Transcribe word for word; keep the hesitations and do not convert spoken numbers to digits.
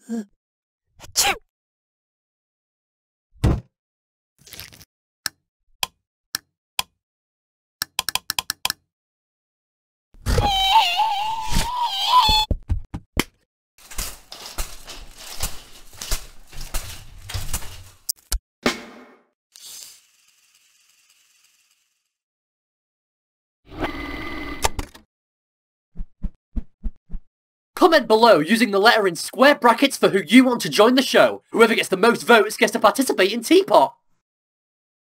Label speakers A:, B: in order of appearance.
A: Comment below using the letter in square brackets for who you want to join the show. Whoever gets the most votes gets to participate in T P O T.